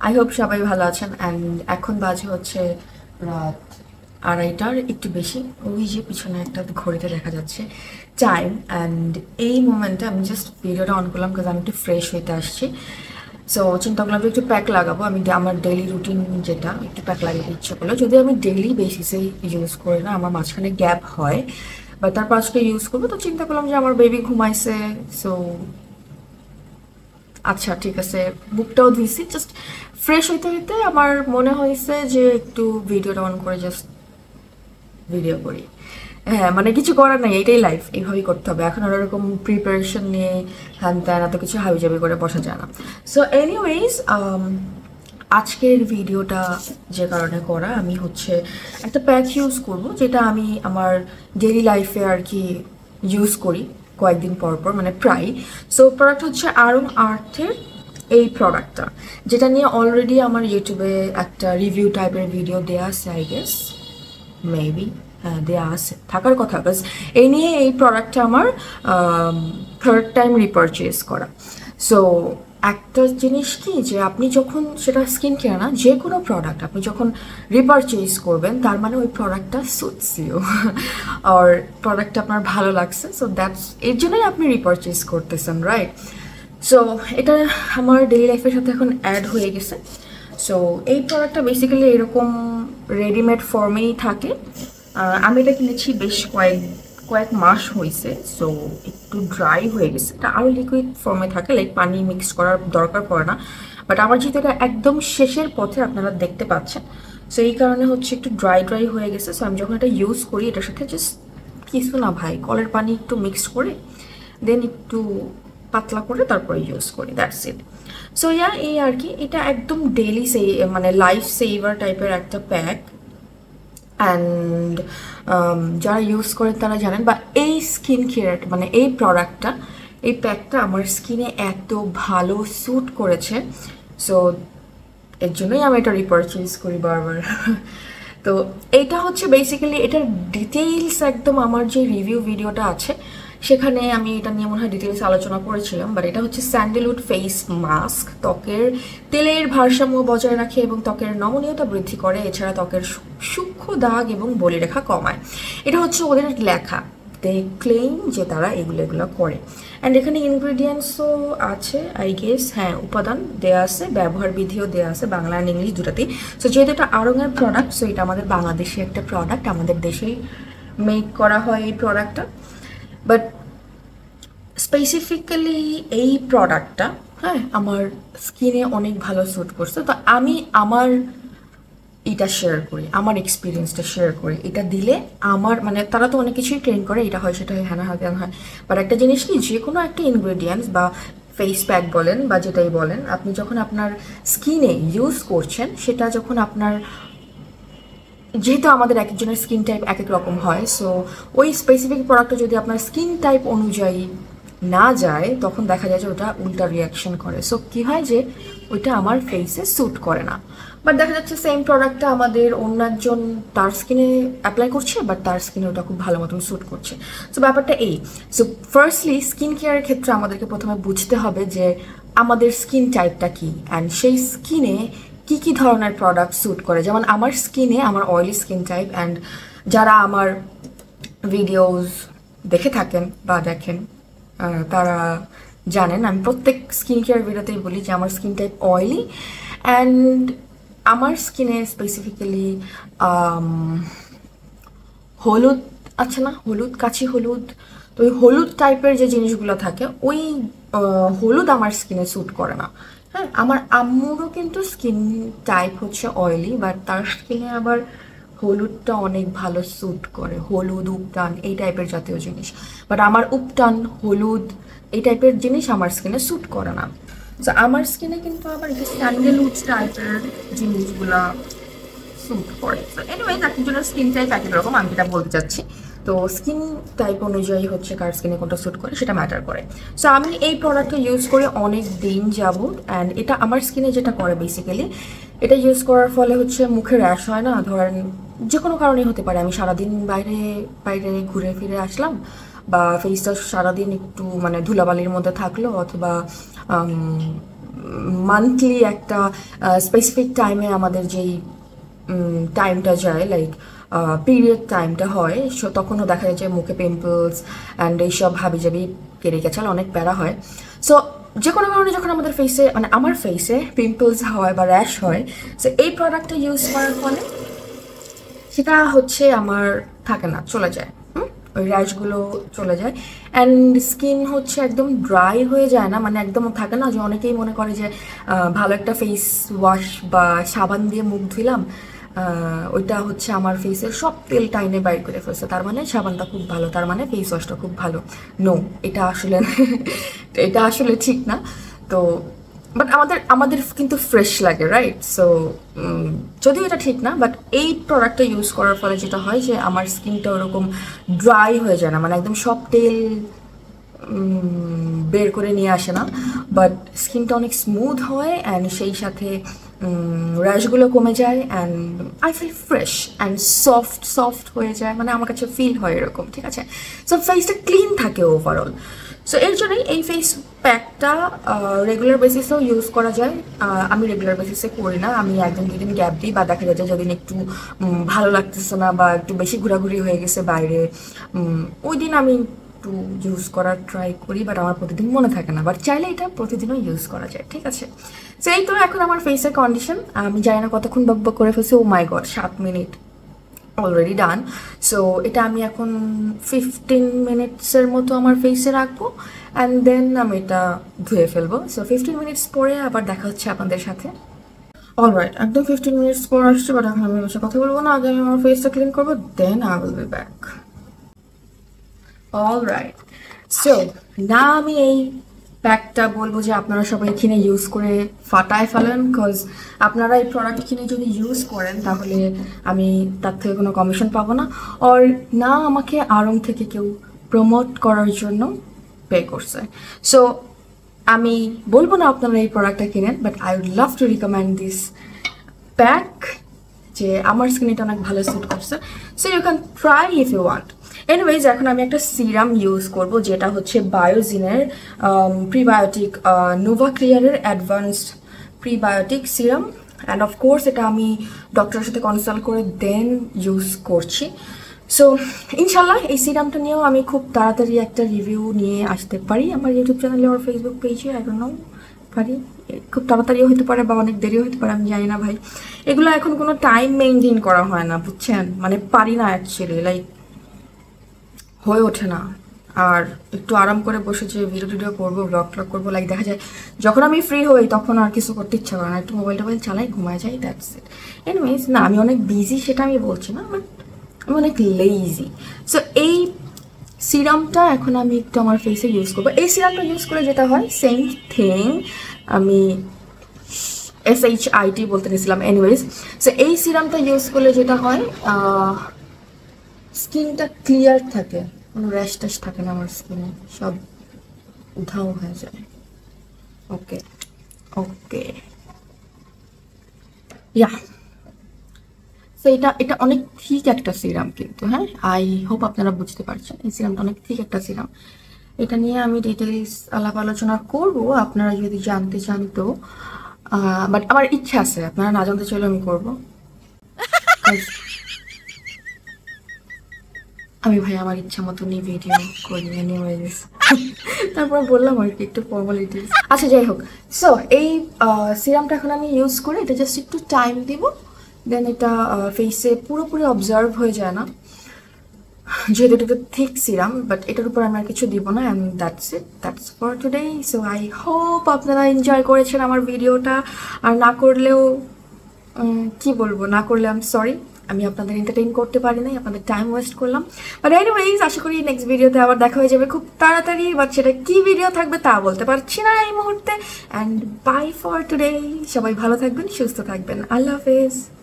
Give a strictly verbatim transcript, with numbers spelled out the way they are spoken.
I hope সবাই ভালো আছেন। অ্যান্ড এখন বাজে হচ্ছে রাত আড়াইটার একটু বেশি। ওই যে পিছনে একটা ঘড়িতে দেখা যাচ্ছে টাইম। অ্যান্ড এই মোমেন্টে আমি জাস্ট ভিডিওটা অন করলাম কারণ আমি একটু ফ্রেশ হইতে আসছি। সো চিন্তা করলাম যে একটু প্যাক লাগাবো। আমি আমার ডেইলি রুটিন যেটা একটু প্যাক লাগাতে ইচ্ছে করলো, যদি আমি ডেইলি বেসিসেই ইউজ করি না, আমার মাঝখানে গ্যাপ হয় বা তারপর আজকে ইউজ করবো, তো চিন্তা করলাম যে আমার বেবি ঘুমাইছে। সো আচ্ছা ঠিক আছে, বুকটাও ধুইছি, জাস্ট ফ্রেশ হইতে হইতে আমার মনে হয়েছে যে একটু ভিডিওটা অন করে জাস্ট ভিডিও করি। হ্যাঁ মানে কিছু করার নাই, এটাই লাইফ, এইভাবেই করতে হবে। এখন আর ওরকম প্রিপারেশন নিয়ে হ্যান ত্যান এত কিছু হাবিজাবি করে বসা যায় না। সো এনিওয়েজ, আজকের ভিডিওটা যে কারণে করা, আমি হচ্ছে একটা প্যাক ইউজ করব যেটা আমি আমার ডেইলি লাইফে আর কি ইউজ করি কয়েকদিন পর পর, মানে প্রায়। সো প্রোডাক্ট হচ্ছে আরং আর্থের এই প্রোডাক্টটা, যেটা নিয়ে অলরেডি আমার ইউটিউবে একটা রিভিউ টাইপের ভিডিও দেওয়া আছে, আই গেস মেবি হ্যাঁ দেওয়া আছে, থাকার কথা। বাস এই নিয়ে এই প্রোডাক্টটা আমার থার্ড টাইম রিপারচেজ করা। সো একটা জিনিস কি, যে আপনি যখন সেটা স্কিন কেয়ার না, যে কোনো প্রোডাক্ট আপনি যখন রিপারচেজ করবেন, তার মানে ওই প্রোডাক্টটা সুটস ইউ আর প্রোডাক্টটা আপনার ভালো লাগছে। সো দ্যাটস এর জন্যই আপনি রিপারচেজ করতেছেন, রাইট? সো এটা আমার ডেইলি লাইফের সাথে এখন অ্যাড হয়ে গেছে। সো এই প্রোডাক্টটা বেসিক্যালি এরকম রেডিমেড ফর্মেই থাকে। আমি এটা কিনেছি বেশ কয়েক কয়েক মাস হয়েছে। সো একটু ড্রাই হয়ে গেছে, এটা আরও লিকুইড ফর্মে থাকে, লাইক পানি মিক্স করার দরকার পড়ে না। বাট আমার যেহেতু এটা একদম শেষের পথে আপনারা দেখতে পাচ্ছেন, সো এই কারণে হচ্ছে একটু ড্রাই ড্রাই হয়ে গেছে। সো আমি যখন এটা ইউজ করি, এটার সাথে জাস্ট কিছু না ভাই, কলের পানি একটু মিক্সড করে দেন একটু পাতলা করে তারপরে ইউজ করি, দ্যাটস ইট। সো ইয়া এই আর কি, এটা একদম ডেইলি সে মানে লাইফ সেভার টাইপের একটা প্যাক। অ্যান্ড যারা ইউজ করেন তারা জানেন, বা এই স্কিন কেয়ার মানে এই প্রোডাক্টটা, এই প্যাকটা আমার স্কিনে এত ভালো স্যুট করেছে। সো এর জন্যই আমি এটা রিপারচেজ করি বারবার। তো এইটা হচ্ছে বেসিক্যালি এটার ডিটেইলস একদম আমার যে রিভিউ ভিডিওটা আছে সেখানে আমি এটা নিয়ে মনে হয় ডিটেলস আলোচনা করেছিলাম। বাট এটা হচ্ছে স্যান্ডেলউড ফেস মাস্ক, ত্বকের তেলের ভারসাম্য বজায় রাখে এবং ত্বকের নমনীয়তা বৃদ্ধি করে, এছাড়া ত্বকের সূক্ষ্ম দাগ এবং বলিরেখা কমায়। এটা হচ্ছে ওদের লেখা, দে ক্লেইম যে তারা এগুলো এগুলো করে। অ্যান্ড এখানে ইনগ্রিডিয়েন্টসও আছে আই গেস, হ্যাঁ উপাদান দেওয়া আছে, ব্যবহার বিধিও দেওয়া আছে, বাংলা অ্যান্ড ইংলিশ দুটাতেই। সো যেহেতু এটা আড়ংয়ের প্রোডাক্ট, সো এটা আমাদের বাংলাদেশি একটা প্রোডাক্ট, আমাদের দেশেই মেক করা হয় এই প্রোডাক্টটা। বাট স্পেসিফিক্যালি এই প্রোডাক্টটা হ্যাঁ আমার স্কিনে অনেক ভালো স্যুট করছে। তো আমি আমার এটা শেয়ার করি, আমার এক্সপিরিয়েন্সটা শেয়ার করি। এটা দিলে আমার মানে তারা তো অনেক কিছুই ট্রেন করে, এটা হয় সেটা হয় হ্যাঁ হয় কেন হয়। বাট একটা জিনিস কি, যে কোনো একটা ইনগ্রেডিয়েন্টস বা ফেস প্যাক বলেন বা যেটাই বলেন, আপনি যখন আপনার স্কিনে ইউজ করছেন, সেটা যখন আপনার, যেহেতু আমাদের এক একজনের স্কিন টাইপ এক এক রকম হয়, সো ওই স্পেসিফিক প্রোডাক্টটা যদি আপনার স্কিন টাইপ অনুযায়ী না যায়, তখন দেখা যায় যে ওটা উল্টা রিয়াকশন করে। সো কী হয় যে ওইটা আমার ফেসে স্যুট করে না। বাট দেখা যাচ্ছে সেম প্রোডাক্টটা আমাদের অন্য একজন তার স্কিনে অ্যাপ্লাই করছে, বাট তার স্কিনে ওটা খুব ভালো মতন স্যুট করছে। সো ব্যাপারটা এই। সো ফার্স্টলি স্কিন কেয়ারের ক্ষেত্রে আমাদেরকে প্রথমে বুঝতে হবে যে আমাদের স্কিন টাইপটা কী, অ্যান্ড সেই স্কিনে কী কী ধরনের প্রোডাক্ট স্যুট করে। যেমন আমার স্কিনে, আমার অয়েলি স্কিন টাইপ, অ্যান্ড যারা আমার ভিডিওস দেখে থাকেন বা দেখেন তারা জানেন, আমি প্রত্যেক স্কিন কেয়ার ভিডিওতেই বলি যে আমার স্কিন টাইপ অয়েলি। অ্যান্ড আমার স্কিনে স্পেসিফিক্যালি হলুদ আছে না, হলুদ কাঁচি হলুদ, তো ওই হলুদ টাইপের যে জিনিসগুলো থাকে, ওই হলুদ আমার স্কিনে স্যুট করে না। হ্যাঁ আমার আম্মুরও কিন্তু স্কিন টাইপ হচ্ছে অয়েলি, বাট তার স্কিনে আবার হলুদটা অনেক ভালো স্যুট করে, হলুদ উপটান এই টাইপের জাতীয় জিনিস। বাট আমার উপটান হলুদ এই টাইপের জিনিস আমার স্কিনে স্যুট করে না। তো আমার স্কিনে কিন্তু আবার এই স্যান্ডেলউড টাইপের জিনিসগুলা স্যুট করে। তো এনিওয়েজ এক একজনের স্কিন টাইপ এক এক রকম, আমি যেটা বলতে চাচ্ছি। তো স্কিন টাইপ অনুযায়ী হচ্ছে কার স্কিনে কোনটা স্যুট করে সেটা ম্যাটার করে। সো আমি এই প্রোডাক্টটা ইউজ করে অনেক দিন যাবত, অ্যান্ড এটা আমার স্কিনে যেটা করে বেসিক্যালি, এটা ইউজ করার ফলে হচ্ছে মুখে র্যাশ হয় না। ধরেন যে কোনো কারণেই হতে পারে, আমি সারাদিন বাইরে বাইরে ঘুরে ফিরে আসলাম, বা ফেসটা সারাদিন একটু মানে ধুলাবালির মধ্যে থাকলো, অথবা মান্থলি একটা স্পেসিফিক টাইমে আমাদের যেই টাইমটা যায়, লাইক পিরিয়ড টাইমটা হয়, সো তখনও দেখা যায় যে মুখে পিম্পলস অ্যান্ড এইসব হাবিজাবি কেড়ে গেছাল অনেক প্যারা হয়। সো যে কোনো কারণে যখন আমাদের ফেসে মানে আমার ফেসে পিম্পলস হয় বা র্যাশ হয়, সো এই প্রোডাক্টটা ইউজ করার ফলে সেটা হচ্ছে আমার থাকে না, চলে যায়, হুম ওই র্যাশগুলো চলে যায় অ্যান্ড স্কিন হচ্ছে একদম ড্রাই হয়ে যায় না, মানে একদম থাকে না যে অনেকেই মনে করে যে ভালো একটা ফেস ওয়াশ বা সাবান দিয়ে মুখ ধুইলাম, ওইটা হচ্ছে আমার ফেসের সব তেল টাইনে বাইর করে ফেলছে, তার মানে সাবানটা খুব ভালো, তার মানে ফেস ওয়াশটা খুব ভালো। নো, এটা আসলে এটা আসলে ঠিক না। তো বাট আমাদের আমাদের কিন্তু ফ্রেশ লাগে, রাইট? সো যদিও এটা ঠিক না, বাট এই প্রোডাক্টটা ইউজ করার ফলে যেটা হয় যে আমার স্কিনটা ওরকম ড্রাই হয়ে যায় না, মানে একদম সব তেল বের করে নিয়ে আসে না, বাট স্কিনটা অনেক স্মুথ হয় অ্যান্ড সেই সাথে র্যাশগুলো কমে যায় and I feel fresh and soft soft হয়ে যায়, মানে আমার কাছে ফিল হয় এরকম, ঠিক আছে? সো ফেসটা ক্লিন থাকে ওভারঅল। সো এর জন্যই এই ফেস প্যাকটা রেগুলার বেসিসেও ইউজ করা যায়। আমি রেগুলার বেসিসে করি না, আমি একদিন দুদিন গ্যাপ দিই, বা দেখা যাচ্ছে যদি একটু ভালো লাগতেছে না বা একটু বেশি ঘোরাঘুরি হয়ে গেছে বাইরে, ওই দিন আমি একটু ইউজ করার ট্রাই করি, বাট আমার প্রতিদিন মনে থাকে না, বাট চাইলে এটা প্রতিদিনও ইউজ করা যায়, ঠিক আছে? সো এই তো এখন আমার ফেসের কন্ডিশন, আমি জানি না কতক্ষণ বক বক করে ফেলছি, ও মাই গড সাত মিনিট অলরেডি ডান। সো এটা আমি এখন ফিফটিন মিনিটসের মতো আমার ফেসে রাখবো অ্যান্ড দেন আমি এটা ধুয়ে ফেলবো। সো ফিফটিন মিনিটস পরে আবার দেখা হচ্ছে আপনাদের সাথে। অলরাইট, একদম ফিফটিন মিনিটস পর আসছে, বাট এখন আমি বসে কথা বলবো না, আগে আমি আমার ফেসটা ক্লিন করবো, then I will be back. Alright, so না আমি এই প্যাকটা বলবো যে আপনারা সবাই কিনে ইউজ করে ফাটায় ফেলেন, বিকজ আপনারা এই প্রোডাক্ট কিনে যদি ইউজ করেন তাহলে আমি তার থেকে কোনো কমিশন পাবো না, আর না আমাকে আরং থেকে কেউ প্রমোট করার জন্য পে করছে। সো আমি বলবো না আপনারা এই প্রোডাক্টটা কিনেন, but I would love to recommend this pack, যে আমার স্কিনে এটা অনেক ভালো স্যুট করছে। So you can try if you want. Anyways, এখন আমি একটা সিরাম ইউজ করব, যেটা হচ্ছে বায়োজিনের প্রিবায়োটিক নোভা ক্লিয়ারের advanced prebiotic serum, and of course এটা আমি ডক্টরের সাথে কনসাল্ট করে দেন ইউজ করছি। সো ইনশাল্লাহ এই সিরামটা নিয়েও আমি খুব তাড়াতাড়ি একটা রিভিউ নিয়ে আসতে পারি আমার ইউটিউব চ্যানেলে আর ফেসবুক পেজে, আই ডোন্ট নো, পারি, খুব তাড়াতাড়িও হতে পারে বা অনেক দেরিও হতে পারে, আমি জানি না ভাই, এগুলো এখন কোনো টাইম মেনটেন করা হয় না, বুঝছেন? মানে পারি না অ্যাকচুয়ালি, লাইক হয়ে ওঠে না, আর একটু আরাম করে বসে যে ভিডিও টিডিও করবো, ব্লগ ট্লগ করবো, লাইক দেখা যায় যখন আমি ফ্রি হই তখন আর কিছু করতে ইচ্ছা করে না, একটু মোবাইল টোবাইল চালাই, ঘুমায় যাই, দ্যাটস ইট। এনিওয়েজ, না আমি অনেক বিজি সেটা আমি বলছি না, বাট আমি অনেক লেজি। সো এই সিরামটা এখন আমি একটু আমার ফেসে ইউজ করবো। এই সিরামটা ইউজ করে যেটা হয় সেম থিং, আমি এস এইচ আই টি বলতে নিয়েছিলাম। এনিওয়েজ, সো এই সিরামটা ইউজ করলে যেটা হয় স্কিনটা ক্লিয়ার থাকে, কোনো র্যাশ ট্যাশ থাকে না আমার স্কিনে, সব উধাও হয়ে যায়। ওকে ওকে ইয়া, সো এটা এটা অনেক ঠিক একটা সিরাম কিন্তু, হ্যাঁ, আই হোপ আপনারা বুঝতে পারছেন এই সিরামটা অনেক ঠিক একটা সিরাম। এটা নিয়ে আমি ডিটেলস আলাপ আলোচনা করব আপনারা যদি জানতে চান তো, বাট আমার ইচ্ছা আছে, আপনারা না জানতে চাইলে আমি করবো। আমি ভাই আমার ইচ্ছা মতনই ভিডিও করি, এনিওয়েজ তারপর বললাম আর কি একটু ফর্মালিটিস। আচ্ছা যাই হোক, সো এই সিরামটা এখন আমি ইউজ করে এটা জাস্ট একটু টাইম দিব, দেন এটা ফেসে পুরোপুরি অবজার্ভ হয়ে যায় না, যেহেতু এটা থিক সিরাম, বাট এটার উপর আমি আর কিছু দিব না, and that's it, that's for today. So I hope আপনারা এনজয় করেছেন আমার ভিডিওটা, আর না করলেও কি বলবো, না করলে আমি সরি, আমি আপনাদের এন্টারটেইন করতে পারি নাই, আপনাদের টাইম ওয়েস্ট করলাম। বাট এনিওয়েজ, আশা করি নেক্সট ভিডিওতে আবার দেখা হয়ে যাবে খুব তাড়াতাড়ি, বাট সেটা কি ভিডিও থাকবে তা বলতে পারছি না এই মুহূর্তে। অ্যান্ড বাই ফর টুডে, সবাই ভালো থাকবেন, সুস্থ থাকবেন, আল্লাহ হাফেজ।